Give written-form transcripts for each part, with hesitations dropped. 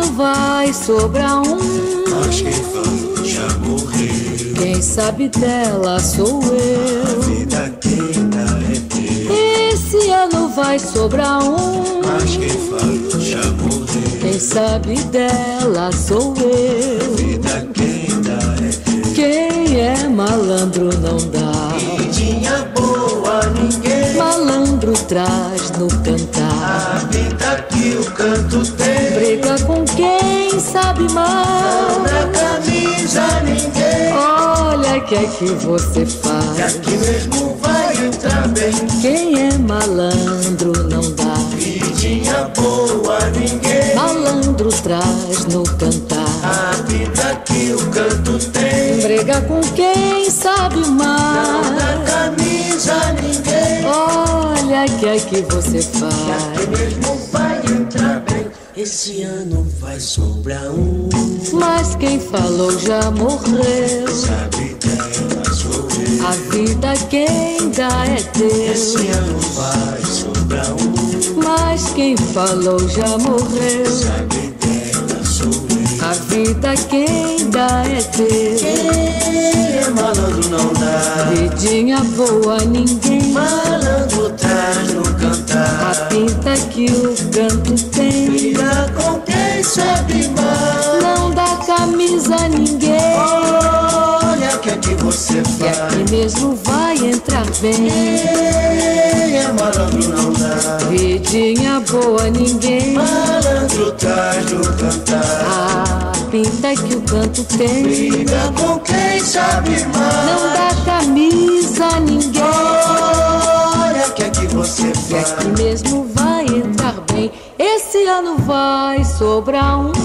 ano vai sobrar um, mas quem falou já morreu. quem sabe dela sou A eu. vida quem dá é Deus. Esse ano vai sobrar um, Mas quem falou já morreu. quem sabe dela sou A eu. vida quem dá é Deus. Quem é malandro não dá, Vidinha boa ninguém. malandro traz no cantar. A vida que o canto tem. Briga com quem sabe mal, Na camisa ninguém. olha que é que você E faz. aqui mesmo vai entrar bem. Quem é malandro não dá, Vidinha boa ninguém. malandro traz no cantar. A vida que o canto tem. Briga com quem sabe mal, Na camisa ninguém. olha que é que você E aqui faz. mesmo vai entrar bem. Esse ano vai sobrar um. Mas quem falou já morreu, Sabe dela sou eu. a vida quem dá é Deus. Esse ano vai sobrar um. Mas quem falou já morreu, Sabe dela sou eu. a vida quem dá é Deus. Quem é malandro não dá. Vidinha boa ninguém, Malandro traz no a cantar. pinta que o canto tem. Briga com quem sabe mal. Não dá camisa a ninguém, Olha o que é que você e faz. aqui mesmo vai entrar bem. Quem é malandro não dá. Vidinha boa ninguém, Malandro traz no cantar. a pinta que o canto tem. Briga com quem sabe mal. Não dá camisa a ninguém, Olha o que é que você e faz. aqui mesmo vai entrar bem. Esse ano vai sobrar um,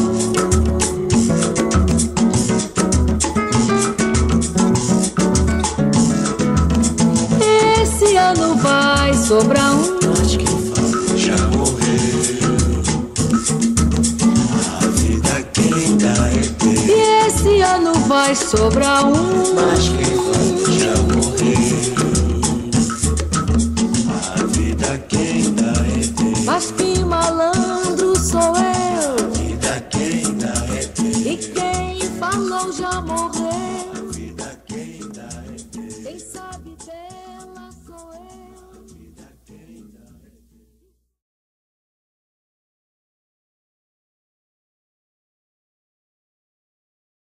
esse ano vai sobrar um. Mas quem falou já morreu. A vida quem dá é Deus. E esse ano vai sobrar um, Mas quem falou já morreu. A vida quem dá é Deus. mas que malandro sou eu, A vida quem dá é Deus. e quem falou já morreu.